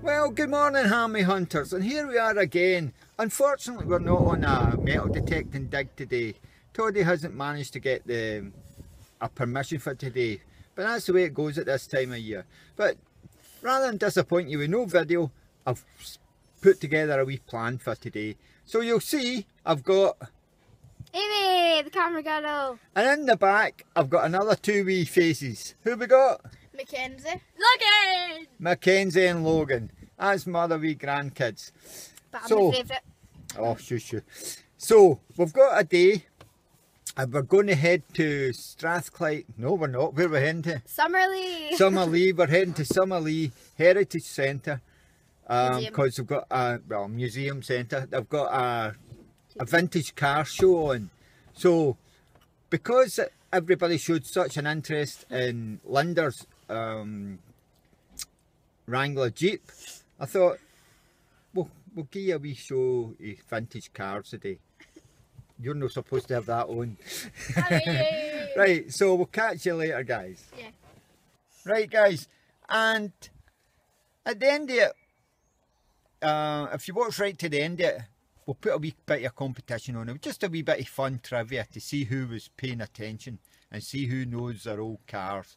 Well, good morning, Hammy Hunters, and here we are again. Unfortunately, we're not on a metal detecting dig today. Toddy hasn't managed to get a permission for today, but that's the way it goes at this time of year. But rather than disappoint you with no video, I've put together a wee plan for today. So you'll see I've got Amy, the camera girl. And in the back, I've got another two wee faces. Who we got? Mackenzie. Logan! Mackenzie and Logan. That's my other wee grandkids. But I'm my favourite. Oh, shush. So, we've got a day, and we're going to head to Strathclyde. No, we're not. Where are we heading to? Summerlee. Summerlee. We're heading to Summerlee Heritage Centre. Because we've got a, museum centre. They've got a vintage car show on. So, because everybody showed such an interest in Linder's Wrangler Jeep, I thought, we'll give you a wee show of vintage cars today. You're not supposed to have that on. Right, so we'll catch you later, guys. Yeah. Right, guys, and at the end of it, if you watch right to the end of it, we'll put a wee bit of competition on it, just a wee bit of fun trivia to see who was paying attention and see who knows their old cars.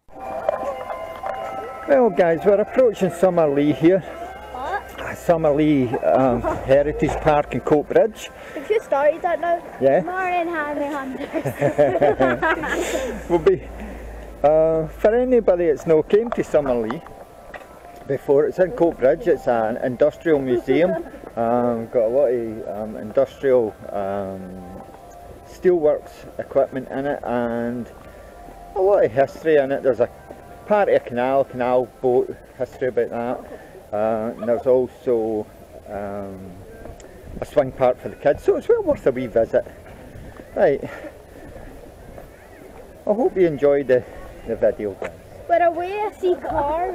Well guys, we're approaching Summerlee here. What? Summerlee Heritage Park in Coatbridge. Have you started that now? Yeah. Morning, Hammy Hunters. We'll be, for anybody that's not came to Summerlee before, it's in Coatbridge. It's an industrial museum. Got a lot of industrial steelworks equipment in it and a lot of history in it. There's a part of a canal boat, history about that. And there's also a swing park for the kids, so it's well worth a wee visit. Right, I hope you enjoyed the video, guys. We're away, I see cars.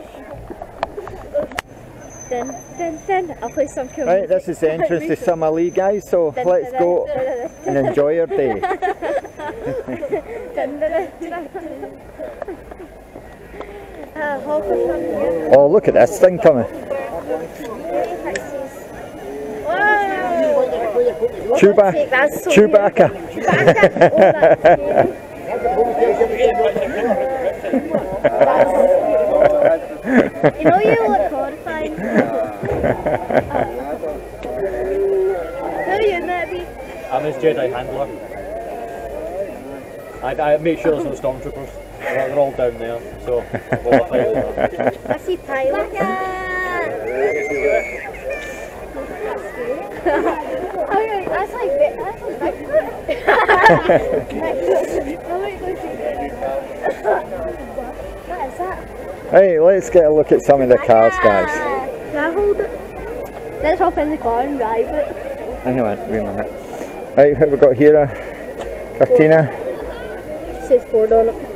Dun, dun, dun. I'll play some cool Right, this is the entrance to Summerlee, guys, so let's go and enjoy your day. Oh, look at this thing coming. Chewbacca. You know you look horrifying. Who are you, Nabby? I'm his Jedi handler. I make sure there's no stormtroopers. They're all down there, so we'll look out for that. I see pilot. Okay, that's like What is that? Hey, let's get a look at some of the cars, guys. Can I hold it? Let's hop in the car and drive it. Hang on, wait a minute. Right, what have we got here? Cortina. It says Ford on it.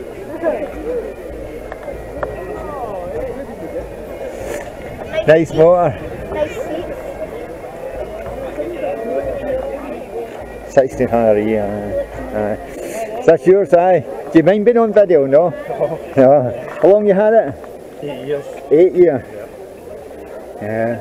Nice motor. Nice seats. 1600 a year. That's yours, aye. Do you mind being on video? No? No. How long you had it? 8 years. 8 years? Yeah.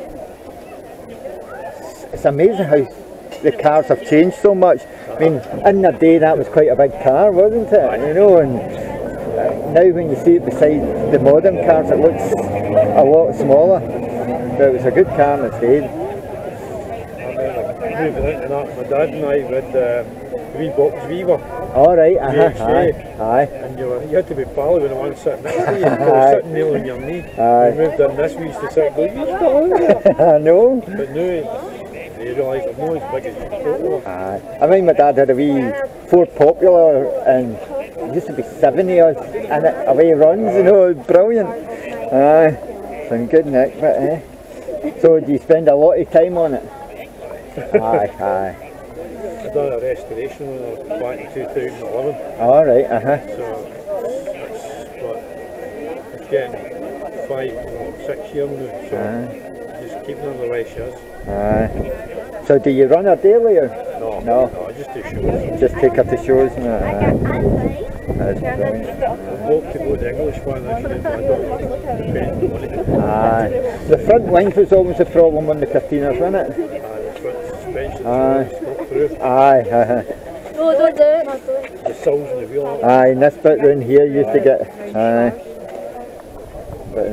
It's amazing how the cars have changed so much. I mean, in the day that was quite a big car, wasn't it? You know, and now when you see it beside the modern cars, it looks a lot smaller. But it was a good car in its day. Moving into that, my dad and I had 3 box Viva. Alright, aye. And you had to be pally when the one sitting next to you. You were sitting nearly on your knee. We moved in this, we used to sit and go, you still in there? I know. But now, you realise I'm not as big as you thought. I mean, my dad had a wee Ford Popular and it used to be 7 years and it away runs, you know, brilliant. Some good nick, but So do you spend a lot of time on it? Aye. I've done a restoration on it back in 2011. Alright, So it's getting 5, 6 years now, so just keeping on the way she is. So do you run her daily or? No, I just do shows. Just take her to shows? That's brilliant. hope to go the English one this year, but I don't spend the money. Aye. The front length was always a problem on the Cortinas, wasn't it? The front suspension Aye. stuck through. Aye. No, don't do it. The soles in the wheel. Aye, and this bit round here used to get. Aye. But,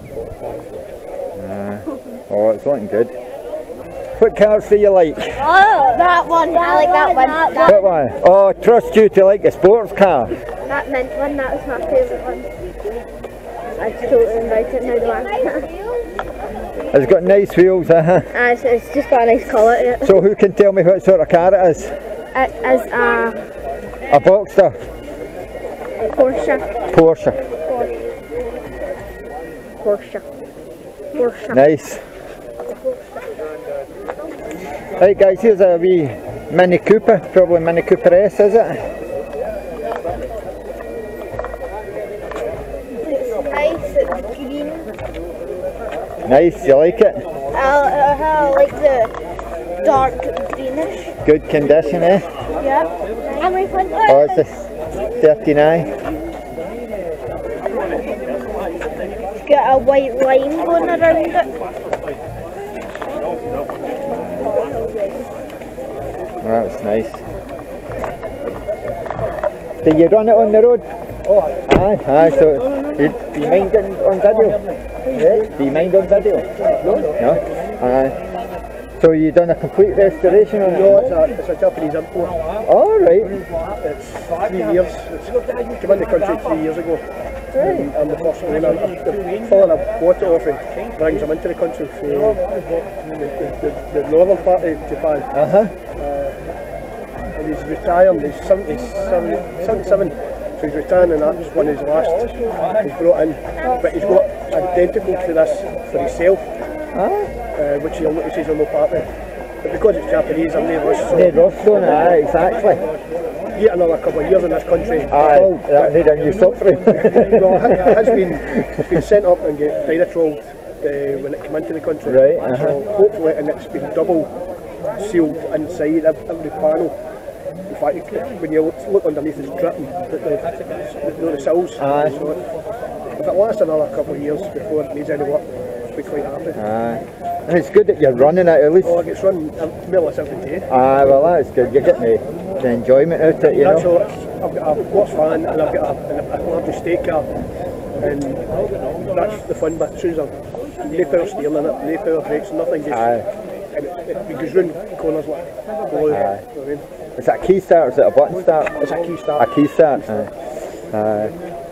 oh, it's looking good. What cars do you like? Oh, that one. I like that one. What one? Oh, trust you to like a sports car. That mint one, that was my favourite one. I just totally invite it now, the one. It's got nice wheels, It's just got a nice colour to it. So who can tell me what sort of car it is? It is a A Boxster? Porsche. Porsche. Porsche. Nice. Right guys, here's a wee Mini Cooper, probably Mini Cooper S, is it? It's nice, it's green. Nice, you like it? I like the dark greenish. Good condition, eh? Yep. And my front Oh, it's a 39. It's got a white line going around it. That's nice. Do you run it on the road? Oh, aye, so do you mind getting on video? Do you mind on video? No. Aye. So you done a complete restoration on it? No, it's a Japanese import. Oh, right. It's 3 years. It's came in the country 3 years ago. I'm the first owner. The fellow I bought it off him brings him into the country from the northern part of Japan. And he's retiring. He's 77. So he's retiring, and that's one of his last he's brought in. But he's got identical to this for himself, which he'll notice he's on no part of. But because it's Japanese, I'm no rush. So They're rough on it, aye, exactly. yet another couple of years in this country. Aye, that need a new suffering. No, it's been sent up and get Dynatrolled when it came into the country. Right, So hopefully, and it's been double sealed inside every panel. In fact, when you look underneath, it's dripping. The sills. Aye. So if it lasts another couple of years before it needs any work, I'll be quite happy. Aye. And it's good that you're running it at least. Oh, it gets run more or less every day. Aye, well that's good. You're getting the enjoyment out of it, you That's know. all. I've got a Watts fan and I've got a large estate car, and that's the fun bit. As soon as I've no power steering in it, no power brakes, nothing. Just, Aye. and it goes round corners like blue. Aye. You know what I mean? Is that a key start or is it a button start? It's a key A start. key start. Aye. Aye.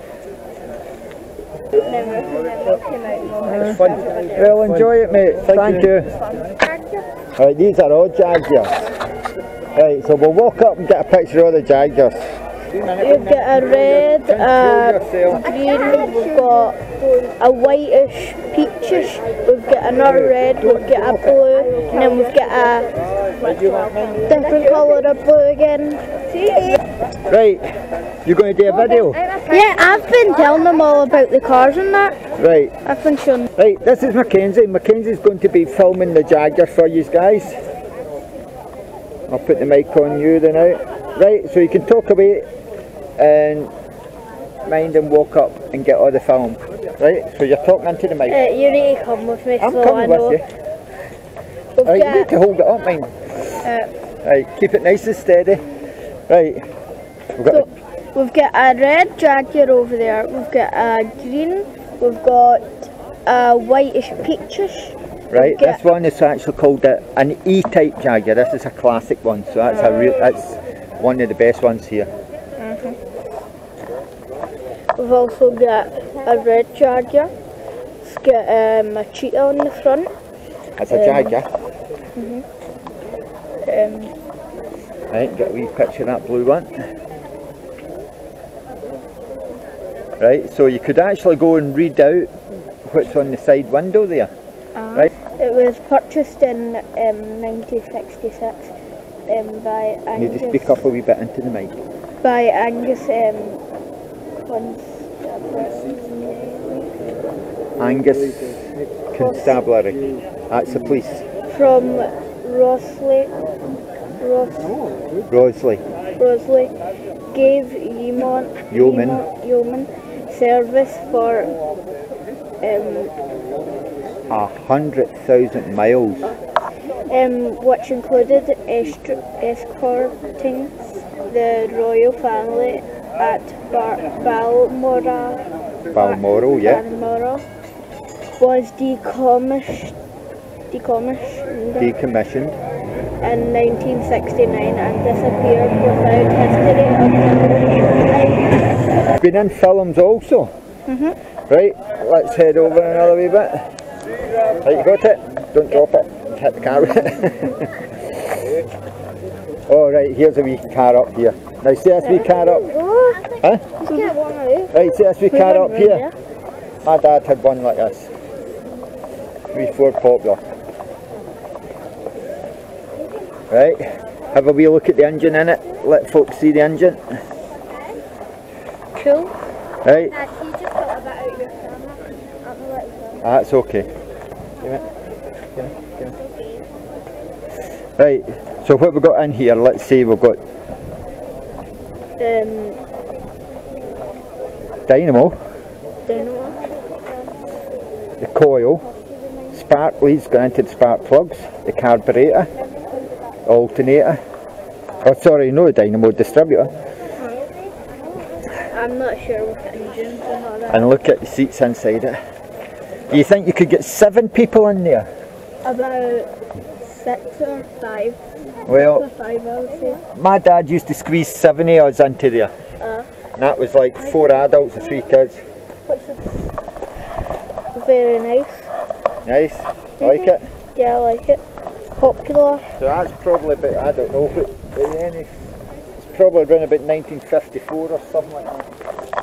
It's fun. Well, enjoy it, mate. Thank you. Right, these are all Jaguars. Right, so we'll walk up and get a picture of the Jaguars. We've got a red, green, we've got a whitish, peachish, we've got another red, we've got a blue, and then we've got a different colour of blue again. Right, you're going to do a video? Yeah, I've been telling them all about the cars and that. Right. I've been showing. Right, this is Mackenzie. Mackenzie's going to be filming the Jaguar for you guys. I'll put the mic on you then out. Right, so you can talk away and mind and walk up and get all the film. Right, so you're talking into the mic. You need to come with me, I'm so I coming know. with you. We've Right, you need got, to hold it up, mind. Right, keep it nice and steady. Right, we've got a red Jaguar over there, we've got a green, we've got a whitish peachish. right. This one is actually called an E-type Jaguar. This is a classic one, so that's that's one of the best ones here. We've also got a red Jaguar. It's got a cheetah on the front. That's a Jaguar. Right, get a wee picture of that blue one. Right, so you could actually go and read out what's on the side window there. Right. It was purchased in 1966 by You need to Angus. speak up a wee bit into the mic. By Angus Angus Constabulary. That's the police. from Rosley. Rosley. Gave Yeoman service for 100,000 miles. which included escorting the royal family at Balmoral, Yeah. Balmoral was decommissioned Decommissioned. in 1969 and disappeared without history until Been in films also. Right, let's head over another wee bit. Right, you got it? Don't drop it. Hit the camera. Oh right, here's a wee car up here. Now see this wee car up? Huh? Right, see this wee car up here? My dad had one like this. Wee Ford Popular. Right, have a wee look at the engine in it. Let folks see the engine. Cool. Right. Dad, can you just put a bit out your camera? That's okay. Right, so what we've got in here, let's see, we've got dynamo, the coil, spark leads going into the spark plugs, the carburetor, alternator, oh sorry, no dynamo, distributor. I'm not sure what the engines and all that. And look at the seats inside it. Do you think you could get 7 people in there? About 6 or 5. Well, 5 I would say. my dad used to squeeze 7 of us into there. And that was like 4 adults and 3 kids. Very nice. Nice, like it? Yeah, I like it. Popular. So that's probably about, I don't know, but it's probably around about 1954 or something like that.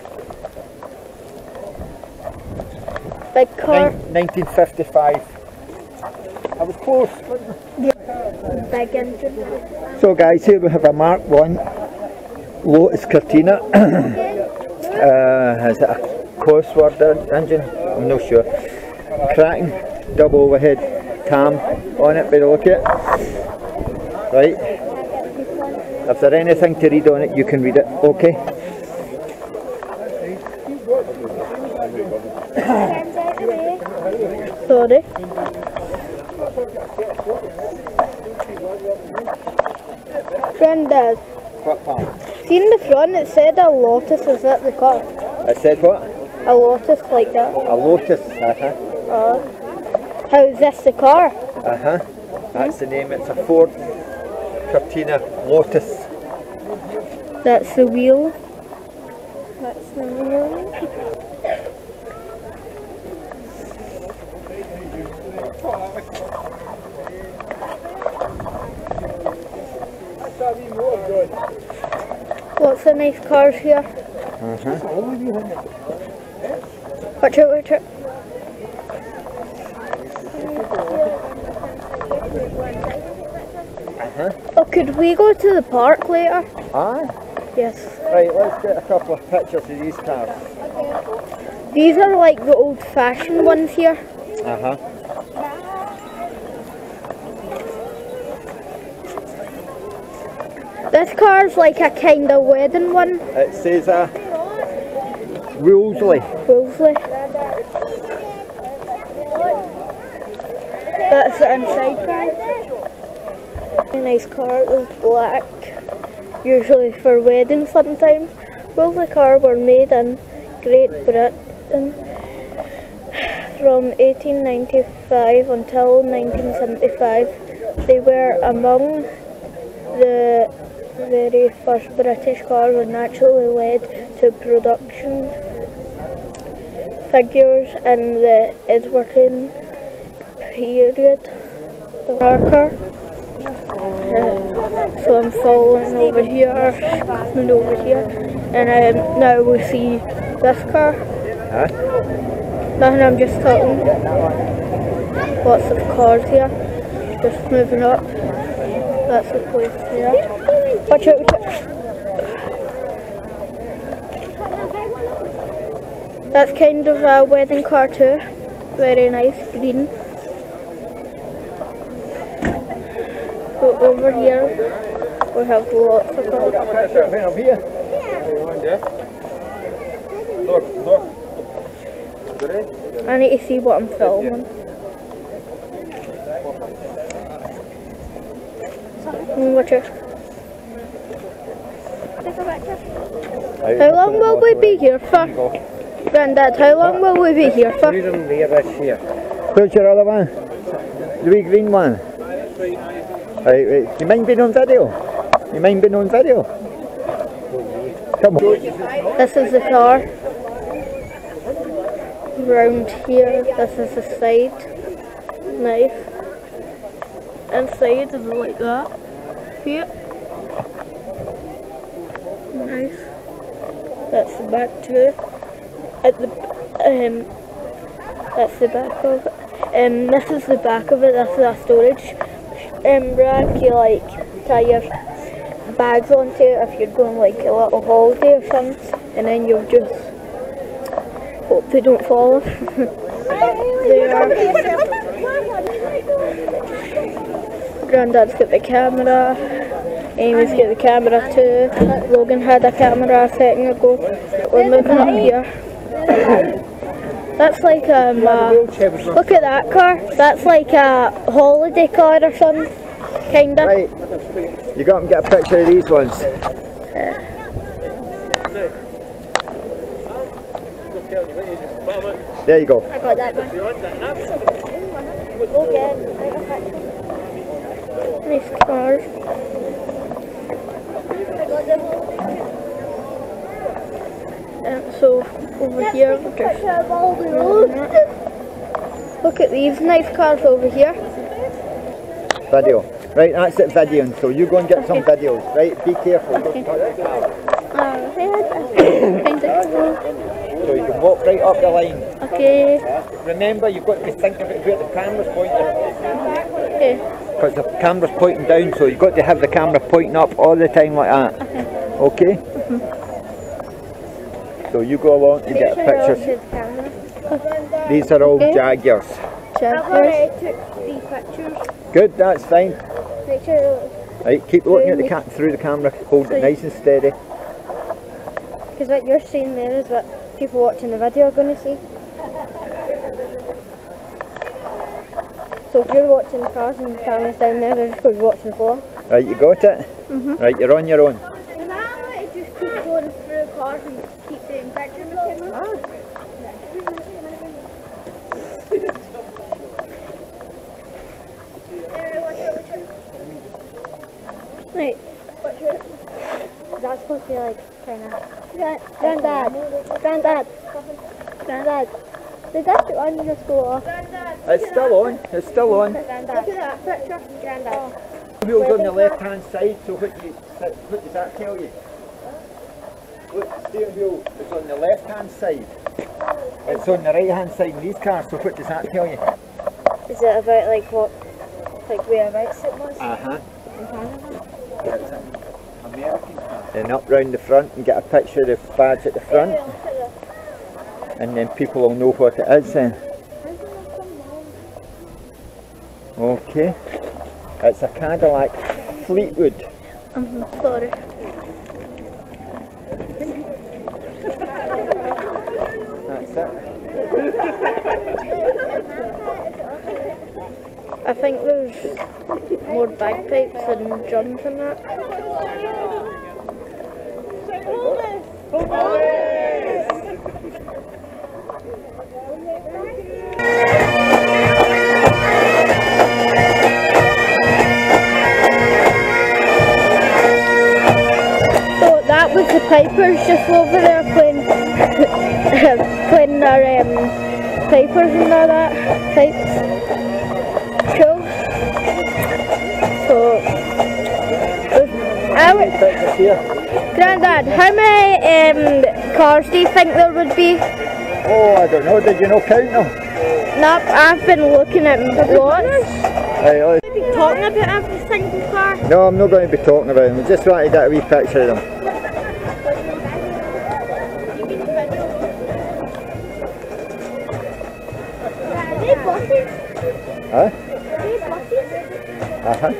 Big car. 1955. I was close. Big engine. So guys, here we have a Mark 1 Lotus Cortina. Is it a Cosworth engine? I'm not sure. Cracking, double overhead cam on it by the look of it. Right. If there's anything to read on it, you can read it, okay? Sorry. Granddad, What farm? see in the front it said a Lotus, is that the car? It said what? A Lotus like that. A Lotus, How is this the car? That's the name, it's a Ford Cortina Lotus. That's the wheel. That's the wheel. Lots of nice cars here. Watch out, watch out. Oh, could we go to the park later? Aye. Yes. Right, let's get a couple of pictures of these cars. These are like the old-fashioned ones here. This car's like a kind of wedding one. It says Wolseley. Wolseley. That's the inside guys. A nice car, it was black. Usually for weddings sometimes. Wolseley cars were made in Great Britain from 1895 until 1975. They were among the very first British cars and naturally led to production figures in the Edwardian period. The car. So I'm following over here, coming over here, and now we see this car. Nothing, I'm just talking. Lots of cars here, just moving up. That's the place here. Watch out, watch out. That's kind of a wedding car too. Very nice, green. So over here we have lots of cars. Look, look. I need to see what I'm filming. Watch it. How long will we be here for? Grandad, how long will we be here for? Where's your other one? The wee green one? Right. You mind being on video? You mind being on video? Come on. This is the car. Round here, this is the side. Knife. Inside is like that. Here. Nice. That's the back too. At the that's the back of it. This is the back of it. This is a storage rack. You like tie your bags onto it if you're going like a little holiday or something, and then you'll just hope they don't fall off. There. Grandad's got the camera. Amy's got the camera too. Logan had a camera a second ago. We're moving up here. That's like look at that car. That's like a holiday car or something, kinda. Right. You got to get a picture of these ones. There you go. I got that one. Logan, nice cars. So over here, look at these nice cars over here. Video. Right, that's it videoing, so you go and get some videos. Right, be careful, don't touch the car. So you can walk right up the line. Okay. Remember, you've got to think about where the camera's pointing. Okay. Because the camera's pointing down, so you've got to have the camera pointing up all the time like that. Okay? So you go along and get pictures. These are all Jaguars. I took 3 pictures. Good, that's fine. Make sure. Right, keep looking at the through the camera, hold it nice and steady. Because what you're seeing there is what people watching the video are going to see. So if you're watching the cars and the camera's down there, they're just going to be watching the floor. Right, you got it? Right, you're on your own. Can I just keep going through the cars and keep doing pictures with camera? Right. That's supposed to be like kind of. Granddad. Did that on just go off? It's still on. It's still on. Granddad. Look at that picture, Granddad. Wheels on the left hand side, so what does that tell you? Look, the steering wheel is on the left hand side. It's on the right hand side in these cars, so what does that tell you? Is it about like what, like whereabouts it was? Uh-huh. In Canada? American car. Then up round the front and get a picture of the badge at the front. And then people will know what it is then. Okay. It's a Cadillac Fleetwood. Sorry. That's it. I think there's more bagpipes and drums in that. So that was the pipers just over there playing playing their pipers and all that pipes. Cool. So Grandad, how many cars do you think there would be? Oh, I don't know. Did you not count them? Nope, I've been looking at lots. Right, Are you talking about every single car? no, I'm not going to be talking about them. I just want to get a wee picture of them. Are they buses? Huh? Are they buses? Uh-huh.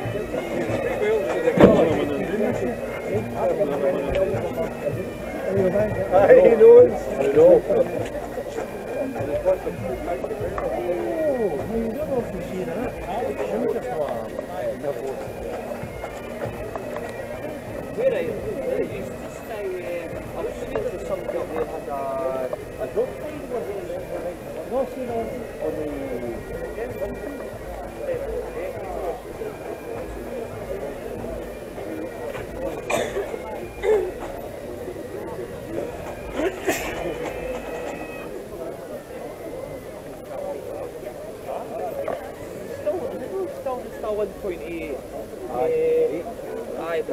He knows. Still 1.8. Aye, but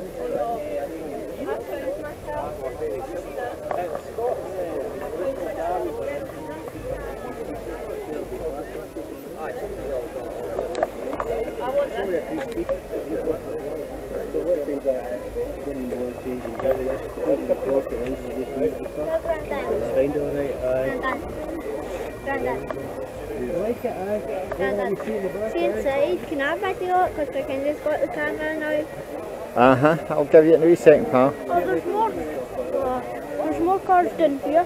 See inside, can I video it? Because I can just got the camera now. I'll give you it in a wee second, pal. Oh, there's more cars down here.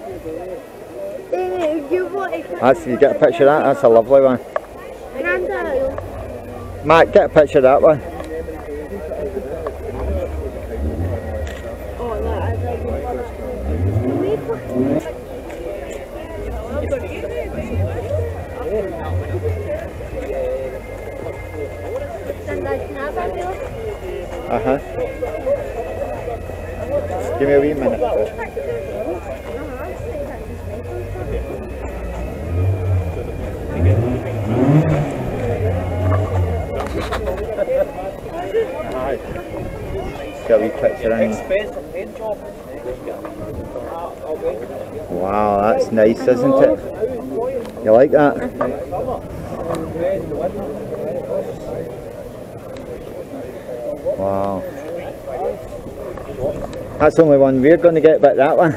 You want to... That's, you get a picture of that, that's a lovely one. Grandad. Matt, get a picture of that one. Oh, that Give me a wee minute. Got a wee picture in. Wow, that's nice, isn't it? You like that? Wow. That's the only one we're going to get, but that one.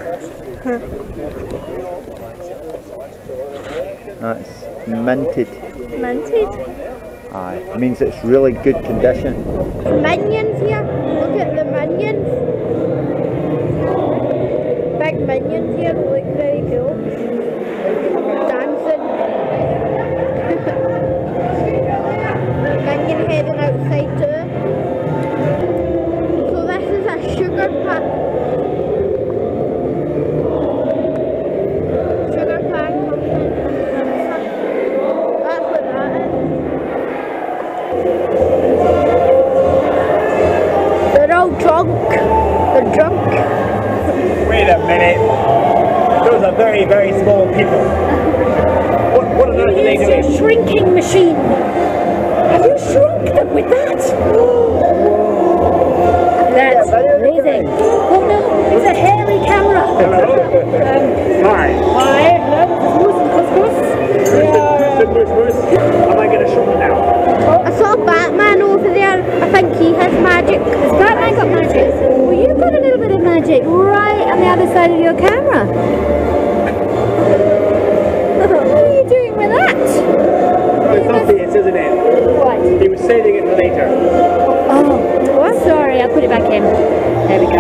That's minted. Minted? Aye, it means it's really good condition. Minions here. Look at the minions. Big minions here. Look very cool. Dancing. Minion heading outside too. So this is a sugar pack. Sugar pack company. That's what that is. They're all drunk. They're drunk. Wait a minute. Those are very, very small people. What on earth are they doing? It's a shrinking machine. Have you shrunk them with that? That's amazing. Oh no, it's a hairy camera. Hi. Hi, hello, Moose and Couscous. We are... Am I going to show you now? I saw Batman over there. I think he has magic. Has Batman got magic? Well, you've got a little bit of magic right on the other side of your camera. What are you doing with that? It's obvious, isn't it? What? He was saving it for later. Oh, what? Sorry, I'll put it back in. There we go.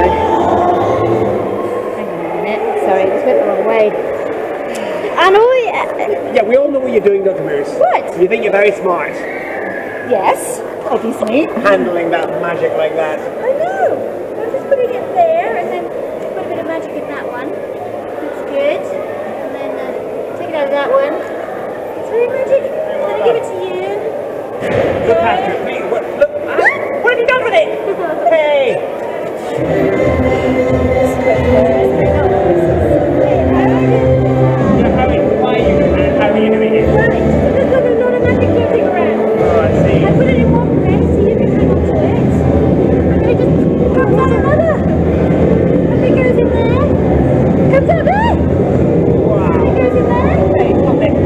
Hang on a minute. Sorry, it just went the wrong way. I know. Yeah, we all know what you're doing, Dr. Moose. What? You think you're very smart, Yes, obviously. handling that magic like that. I know. I'm just putting it there and then put a bit of magic in that one. That's good. And then take it out of that one. It's very magic. I'm going to give it to you. Look after it. Wait, look. What have you done with it? Hey! Why are you doing it? Right, there's got a lot of magic floating around. Oh, I see. I put it in one place so you can hang on to it. And then it just comes out another. And it goes in there. Comes out there. Wow. And it goes in there. Hey, stop it.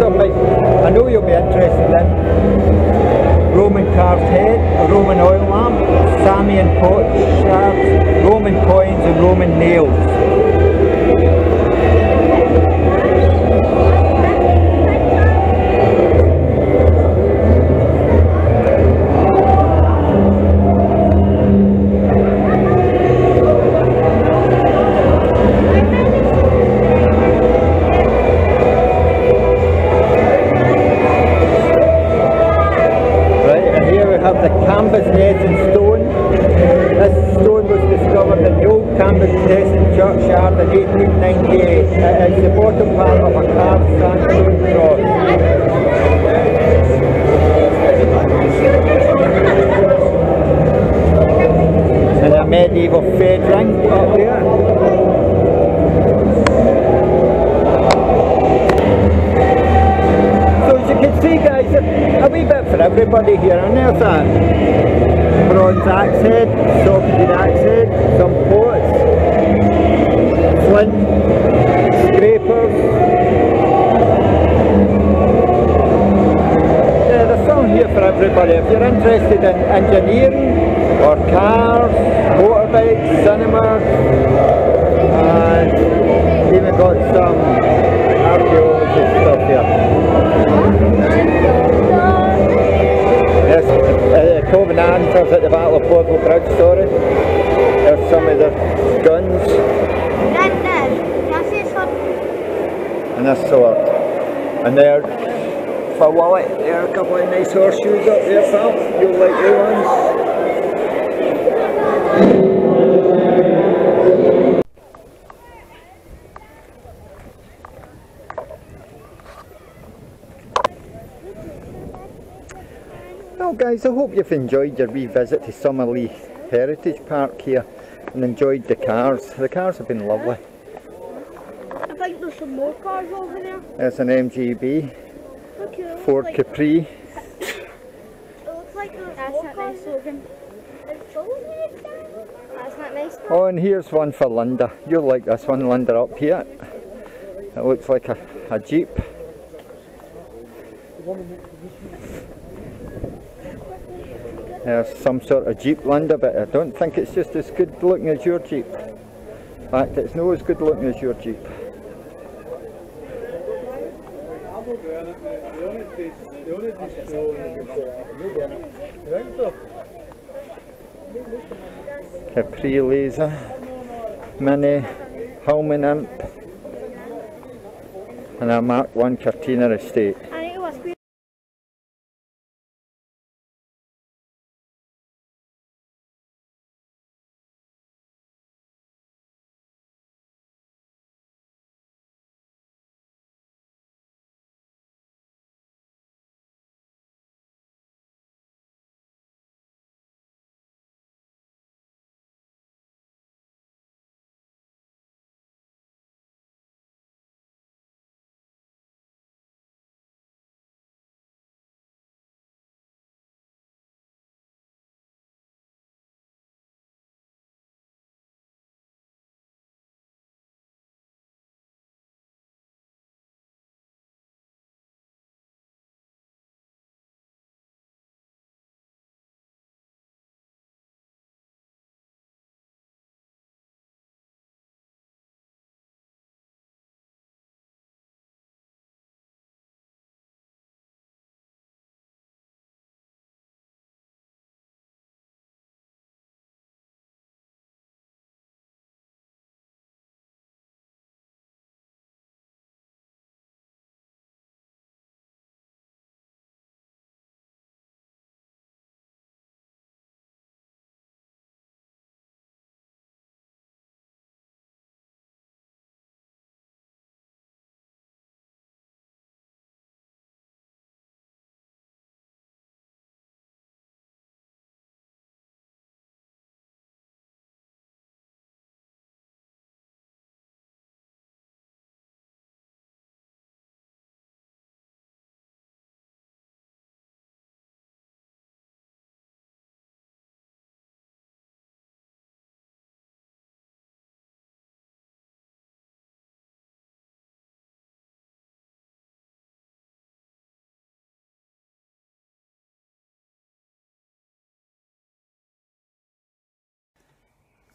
some I know you'll be interested in. Roman carved head, a Roman oil lamp, Samian pot shards, Roman coins and Roman nails. The Cambusnesen stone. This stone was discovered in the old Cambusnesen churchyard in 1898. It is the bottom part of a carved sandstone cross. And a medieval fed ring up there. See guys, a wee bit for everybody here, and there's a bronze axe head, socketed axe head, some pots, flint, scrapers. Yeah, there's some here for everybody. If you're interested in engineering, or cars, motorbikes, cinemas, and even got some archaeology stuff here. Yes, Covenanters at the Battle of Bothwell Bridge, sorry. There's some of the guns. And this sword. And there, for Wallet, there are a couple of nice horseshoes up there, pal. You'll like the ones. Well guys, I hope you've enjoyed your wee visit to Summerlee Heritage Park here and enjoyed the cars. The cars have been lovely. I think there's some more cars over there. There's an MGB, Okay, Ford Capri. It looks like there's more cars. That's not nice. Oh, and here's one for Linda. You'll like this one, Linda, up here. It looks like a Jeep. There's some sort of Jeep, Linda, but I don't think it's just as good looking as your Jeep. In fact, it's not as good looking as your Jeep. Capri Laser, Mini, Hallman Imp, and a Mark 1 Cortina Estate.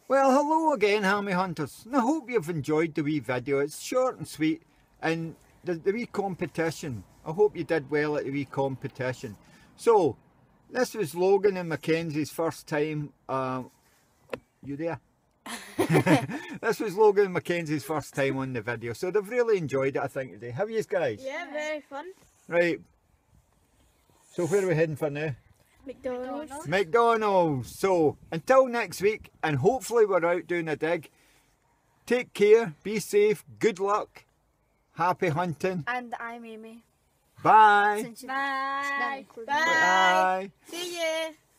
Well, hello again, Hammy Hunters, and I hope you've enjoyed the wee video. It's short and sweet, and the wee competition. I hope you did well at the wee competition. So, this was Logan and Mackenzie's first time. You there? This was Logan and Mackenzie's first time on the video, so they've really enjoyed it, I think, today. Have you guys? Yeah, very fun. Right. So where are we heading for now? McDonald's. McDonald's. So until next week, and hopefully we're out doing a dig. Take care, be safe, good luck, happy hunting. And I'm Amy. Bye. Bye. Bye. Bye. See ya.